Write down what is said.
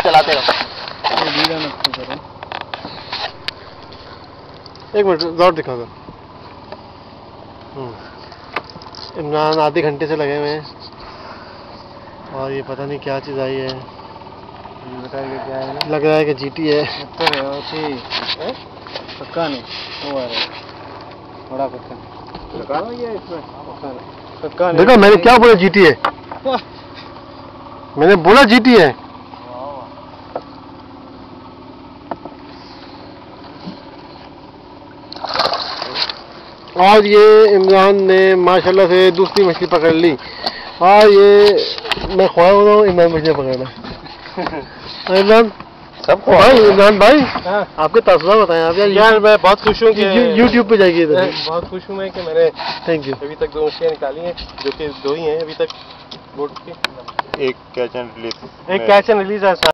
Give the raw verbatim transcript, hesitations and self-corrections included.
चलाते रहो। एक मिनट जोर दिखा दो। इमरान आधे घंटे से लगे हुए हैं और ये पता नहीं क्या चीज़ आई है। क्या है ना? लग रहा है कि जीटी है। पक्का नहीं वो आ रहा है बड़ा पक्का लगा है इसमें पक्का नहीं। देखो मैंने क्या बोला जीटी है, मैंने बोला जीटी है। और ये इमरान ने माशाल्लाह से दूसरी मछली पकड़ ली और ये मैं ख्वाब हो रहा हूँ इमरान मछली पकड़ना। इमरान सब भाई, इमरान भाई हाँ। आपके तजुर्बा बताएं आप। यार यार मैं बहुत खुश हूँ कि यूट्यूब पे जाइए। बहुत खुश हूँ मैं कि मैंने थैंक यू अभी तक दो मछलियाँ निकाली हैं जो कि दो ही हैं अभी तक बोट की। एक कैच एंड रिलीज एक कैच एंड रिलीज है।